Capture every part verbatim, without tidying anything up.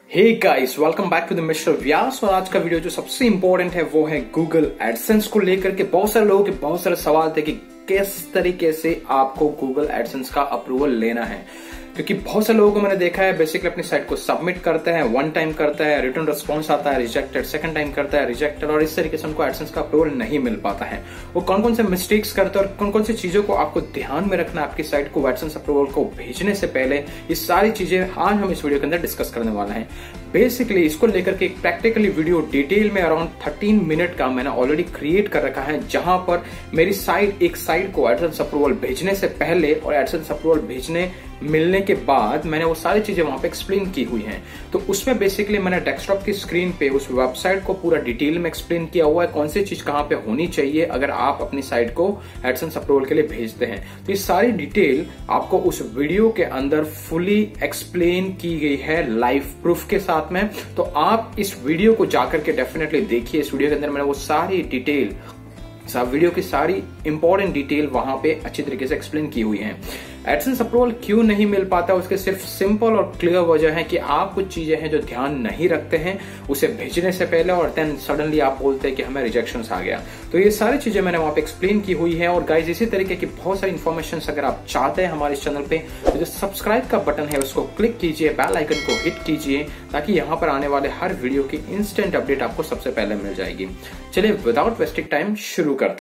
Hey guys, welcome back to the mister Vyas. और आज का वीडियो जो सबसे इंपॉर्टेंट है वो है गूगल एडसेंस को लेकर के। बहुत सारे लोगों के बहुत सारे सवाल थे कि किस तरीके से आपको गूगल एडसेंस का अप्रूवल लेना है, क्योंकि बहुत सारे लोगों को मैंने देखा है बेसिकली अपनी साइट को सबमिट करते हैं, वन टाइम करता है, रिटर्न रिस्पॉन्स आता है रिजेक्टेड, सेकंड टाइम करता है रिजेक्टेड, और इस तरीके से उनको एडसेंस का अप्रूवल नहीं मिल पाता है। वो कौन कौन से मिस्टेक्स करते हैं और कौन कौन सी चीजों को आपको ध्यान में रखना है आपकी साइट को एडसेंस अप्रूवल को भेजने से पहले, ये सारी चीजें आज हम इस वीडियो के अंदर डिस्कस करने वाले हैं। बेसिकली इसको लेकर के एक प्रैक्टिकली वीडियो डिटेल में अराउंड थर्टीन मिनट का मैंने ऑलरेडी क्रिएट कर रखा है, जहां पर मेरी साइट एक साइट को एडसेंस अप्रूवल भेजने से पहले और एडसेंस अप्रूवल भेजने मिलने के बाद मैंने वो सारी चीजें वहां पे एक्सप्लेन की हुई हैं। तो उसमें बेसिकली मैंने डेस्कटॉप की स्क्रीन पे उस वेबसाइट को पूरा डिटेल में एक्सप्लेन किया हुआ है, कौन सी चीज कहां पे होनी चाहिए अगर आप अपनी साइट को एडसेंस अप्रूवल के लिए भेजते हैं। तो ये सारी डिटेल आपको उस वीडियो के अंदर फुली एक्सप्लेन की गई है लाइव प्रूफ के साथ में। तो आप इस वीडियो को जाकर के डेफिनेटली देखिए। इस वीडियो के अंदर मैंने वो सारी डिटेल सब वीडियो की सारी इंपॉर्टेंट डिटेल वहां पे अच्छी तरीके से एक्सप्लेन की हुई है। एडसेंस अप्रूवल क्यों नहीं मिल पाता, उसके सिर्फ सिंपल और क्लियर वजह है कि आप कुछ चीजें हैं जो ध्यान नहीं रखते हैं उसे भेजने से पहले, और देन सडनली आप बोलते हैं कि हमें रिजेक्शन आ गया। तो ये सारी चीजें मैंने वहां पे एक्सप्लेन की हुई है। और गाइज, इसी तरीके की बहुत सारी इन्फॉर्मेशन अगर आप चाहते हैं हमारे चैनल पे, तो जो सब्सक्राइब का बटन है उसको क्लिक कीजिए, बेल आइकन को हिट कीजिए, ताकि यहाँ पर आने वाले हर वीडियो की इंस्टेंट अपडेट आपको सबसे पहले मिल जाएगी। चलिए विदाउट वेस्टिंग टाइम शुरू करते।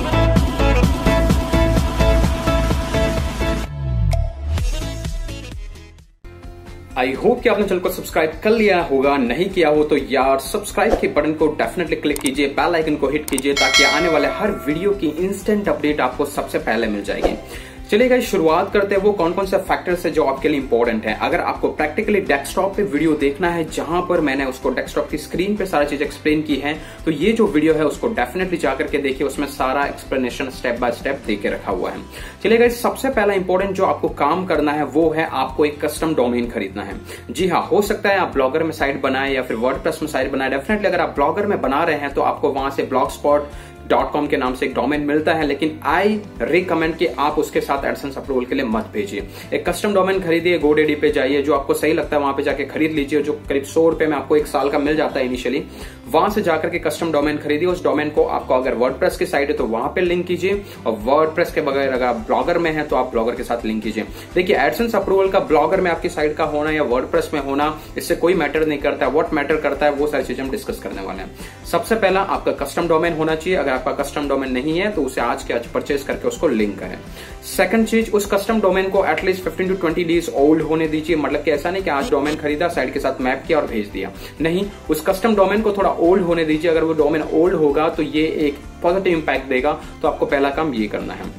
आई होप कि आपने चैनल को सब्सक्राइब कर लिया होगा, नहीं किया हो तो यार सब्सक्राइब के बटन को डेफिनेटली क्लिक कीजिए, बेल आइकन को हिट कीजिए, ताकि आने वाले हर वीडियो की इंस्टेंट अपडेट आपको सबसे पहले मिल जाएगी। चलिए गाइस, शुरुआत करते हैं वो कौन कौन से फैक्टर्स है जो आपके लिए इंपॉर्टेंट है। अगर आपको प्रैक्टिकली डेस्कटॉप पे वीडियो देखना है, जहां पर मैंने उसको डेस्कटॉप की स्क्रीन पे सारी चीज एक्सप्लेन की है, तो ये जो वीडियो है उसको डेफिनेटली जाकर के देखिए, उसमें सारा एक्सप्लेनेशन स्टेप बाय स्टेप दे के रखा हुआ है। चलिए गाइस, सबसे पहला इंपॉर्टेंट जो आपको काम करना है वो है आपको एक कस्टम डोमेन खरीदना है। जी हाँ, हो सकता है आप ब्लॉगर में साइट बनाए या फिर वर्डप्रेस में साइट बनाए। डेफिनेटली अगर आप ब्लॉगर में बना रहे हैं तो आपको वहां से ब्लॉग स्पॉट डॉट कॉम के नाम से एक डोमेन मिलता है, लेकिन आई रिकमेंड कि आप उसके साथ एडसेंस अप्रूवल के लिए मत भेजिए। एक कस्टम डोमेन खरीदिए, गोडेडी पे जाइए, जो आपको सही लगता है वहां पे जाके खरीद लीजिए, जो करीब सौ रुपए में आपको एक साल का मिल जाता है इनिशियली। वहां से जाकर के कस्टम डोमेन खरीदिए। उस डोमेन को आपको अगर वर्डप्रेस की साइट है तो वहां पे लिंक कीजिए, और वर्डप्रेस के बगैर अगर आप ब्लॉगर में है तो आप ब्लॉगर के साथ लिंक कीजिए। देखिए, एडसेंस अप्रूवल का ब्लॉगर में आपकी साइट का होना या वर्डप्रेस में होना, इससे कोई मैटर नहीं करता है। व्हाट मैटर करता है वो सारी चीजें हम डिस्कस करने वाले हैं। सबसे पहला आपका कस्टम डोमेन होना चाहिए। अगर आपका कस्टम डोमेन नहीं है तो उसे आज के आज परचेज करके उसको लिंक करें। सेकंड चीज, उस कस्टम डोमेन को at least fifteen to twenty days old होने दीजिए। मतलब कि ऐसा नहीं कि आज डोमेन खरीदा, साइट के साथ मैप किया और भेज दिया, नहीं, उस कस्टम डोमेन को थोड़ा ओल्ड होने दीजिए। अगर वो डोमेन ओल्ड होगा तो ये एक पॉजिटिव इंपैक्ट देगा। तो आपको पहला काम ये करना है।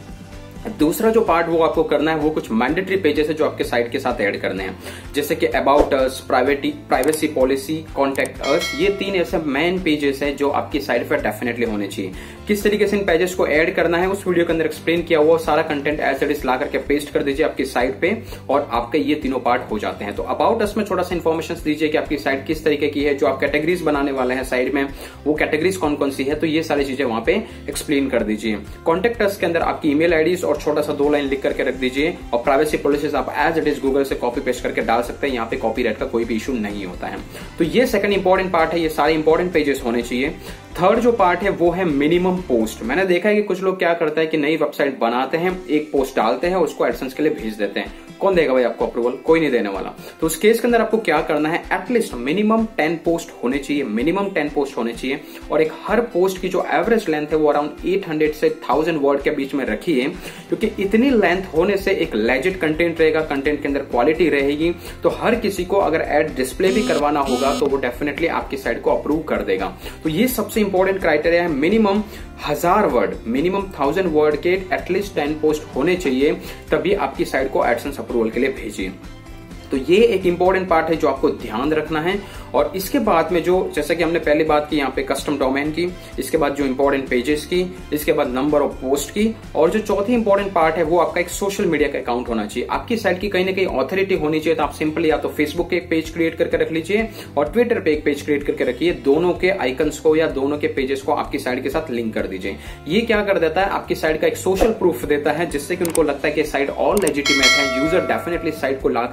दूसरा जो पार्ट वो आपको करना है वो कुछ मैंडेटरी पेजेस है जो आपके साइट के साथ ऐड करने हैं, जैसे कि अबाउट अस, प्राइवेटी प्राइवेसी पॉलिसी, कॉन्टेक्ट अस। ये तीन ऐसे मेन पेजेस हैं जो आपकी साइट पर डेफिनेटली होने चाहिए। किस तरीके से इन पेजेस को ऐड करना है उस वीडियो के अंदर एक्सप्लेन किया हुआ। सारा कंटेंट एज इट इज ला करके पेस्ट कर दीजिए आपकी साइट पे, और आपके ये तीनों पार्ट हो जाते हैं। तो अबाउट अस में थोड़ा सा इन्फॉर्मेशन दीजिए कि आपकी साइट किस तरीके की है, जो आप कैटेगरीज बनाने वाले हैं साइट में, वो कैटेगरीज कौन कौन सी है, तो ये सारी चीजें वहां पे एक्सप्लेन कर दीजिए। कॉन्टेक्ट अस के अंदर आपकी ईमेल आईडीज और छोटा सा दो लाइन लिख करके रख दीजिए, और प्राइवेसी पॉलिसीज आप एज इट इज गूगल से कॉपी पेस्ट करके डाल सकते हैं। यहाँ पे कॉपीराइट का कोई भी इशू नहीं होता है। तो ये सेकंड इंपॉर्टेंट पार्ट है, ये सारे इंपॉर्टेंट पेजेस होने चाहिए। थर्ड जो पार्ट है वो है मिनिमम पोस्ट। मैंने देखा है कि कुछ लोग क्या करते हैं कि नई वेबसाइट बनाते हैं, एक पोस्ट डालते हैं, उसको एडसेंस के लिए भेज देते हैं। कौन देगा भाई आपको अप्रूवल? कोई नहीं देने वाला। तो उस केस के अंदर आपको क्या करना है, एटलीस्ट मिनिमम टेन पोस्ट होने चाहिए, मिनिमम टेन पोस्ट होने चाहिए। और एक हर पोस्ट की जो एवरेज लेंथ है वो अराउंड एट हंड्रेड से थाउजेंड वर्ड के बीच में रखिए, क्योंकि इतनी लेंथ होने से एक लेजिट कंटेंट रहेगा, कंटेंट के अंदर क्वालिटी रहेगी। तो हर किसी को अगर एड डिस्प्ले भी करवाना होगा तो वो डेफिनेटली आपकी साइट को अप्रूव कर देगा। तो ये सबसे इंपॉर्टेंट क्राइटेरिया है। मिनिमम हजार वर्ड, मिनिमम थाउजेंड वर्ड के एटलीस्ट टेन पोस्ट होने चाहिए, तभी आपकी साइट को एडसेंस अप्रूवल के लिए भेजिए। तो ये एक इंपॉर्टेंट पार्ट है जो आपको ध्यान रखना है। और इसके बाद में जो, जैसे कि हमने पहली बात की यहाँ पे कस्टम डोमेन की, इसके बाद जो इंपॉर्टेंट पेजेस की, इसके बाद नंबर ऑफ पोस्ट की, और जो चौथी इंपॉर्टेंट पार्ट है वो आपका एक सोशल मीडिया का अकाउंट होना चाहिए। आपकी साइट की कहीं ना कहीं ऑथोरिटी होनी चाहिए। तो आप सिंपली या तो फेसबुक के एक पेज क्रिएट करके रख लीजिए और ट्विटर पे एक पेज क्रिएट करके रखिए। दोनों के आइकन्स को या दोनों के पेजेस को आपकी साइट के साथ लिंक कर दीजिए। ये क्या कर देता है, आपकी साइट का एक सोशल प्रूफ देता है, जिससे कि उनको लगता है कि साइट ऑल लेजिटिमेट है। यूजर डेफिनेटली साइट को ला करके बाद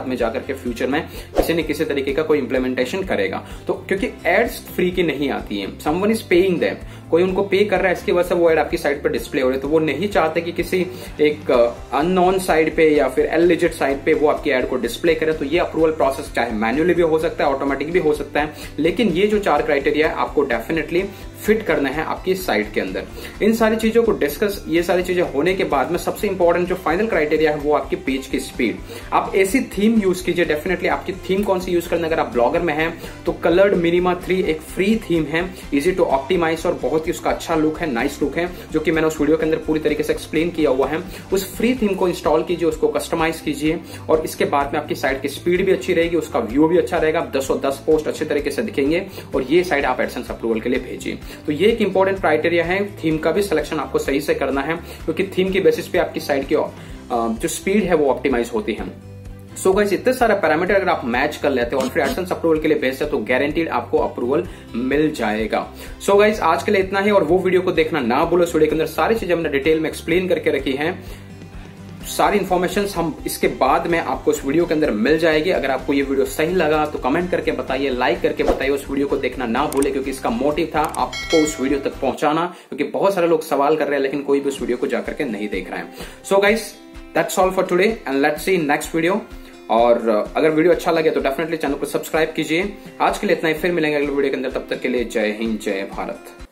बाद में जाकर के फ्यूचर में किसी न किसी तरीके का कोई इंप्लीमेंटेशन करेगा। तो क्योंकि एड्स फ्री की नहीं आती है, समवन इज पेइंग देम, कोई उनको पे कर रहा है, इसकी वजह से वो एड आपकी साइट पर डिस्प्ले हो रही है। तो वो नहीं चाहते कि किसी एक अननोन साइट पे या फिर इलिजिट साइट पे वो आपकी एड को डिस्प्ले करे। तो ये अप्रूवल प्रोसेस चाहे मैन्युअली भी हो सकता है, ऑटोमेटिक भी हो सकता है, लेकिन ये जो चार क्राइटेरिया है आपको डेफिनेटली फिट करना है आपकी साइट के अंदर। इन सारी चीजों को डिस्कस, ये सारी चीजें होने के बाद में सबसे इंपॉर्टेंट जो फाइनल क्राइटेरिया है वो आपकी पेज की स्पीड। आप ऐसी थीम यूज कीजिए, डेफिनेटली आपकी थीम कौन सी यूज करना, अगर आप ब्लॉगर में हैं तो कलर्ड मिनिमा थ्री एक फ्री थीम है, इजी टू ऑप्टिमाइज और बहुत ही उसका अच्छा लुक है, नाइस लुक है, जो कि मैंने उस वीडियो के अंदर पूरी तरीके से एक्सप्लेन किया हुआ है। उस फ्री थीम को इंस्टॉल कीजिए, उसको कस्टमाइज कीजिए और इसके बाद में आपकी साइट की स्पीड भी अच्छी रहेगी, उसका व्यू भी अच्छा रहेगा, दसों दस पोस्ट अच्छे तरीके से दिखेंगे और ये साइट आप एडसेंस अप्रूवल के लिए भेजिए। तो ये एक इंपॉर्टेंट क्राइटेरिया है। थीम का भी सिलेक्शन आपको सही से करना है, क्योंकि थीम की बेसिस पे आपकी साइट की जो स्पीड है वो ऑप्टिमाइज होती है। सो गाइस, इतने सारे पैरामीटर अगर आप मैच कर लेते हो और फिर एडसेंस अप्रूवल के लिए भेजते तो गारंटीड आपको अप्रूवल मिल जाएगा। सो गाइस, आज के लिए इतना ही और वो वीडियो को देखना ना भूलो। इस वीडियो के अंदर सारी चीजें हमने डिटेल में एक्सप्लेन करके रखी है, सारी इन्फॉर्मेशन हम इसके बाद में आपको इस वीडियो के अंदर मिल जाएगी। अगर आपको ये वीडियो सही लगा तो कमेंट करके बताइए, लाइक करके बताइए, उस वीडियो को देखना ना भूले, क्योंकि इसका मोटिव था आपको उस वीडियो तक पहुंचाना, क्योंकि बहुत सारे लोग सवाल कर रहे हैं लेकिन कोई भी उस वीडियो को जाकर के नहीं देख रहा है। So guys, that's all for today and let's see next video. और अगर वीडियो अच्छा लगे तो डेफिनेटली चैनल को सब्सक्राइब कीजिए। आज के लिए इतना ही, फिर मिलेंगे अगले वीडियो के अंदर, तब तक के लिए जय हिंद, जय भारत।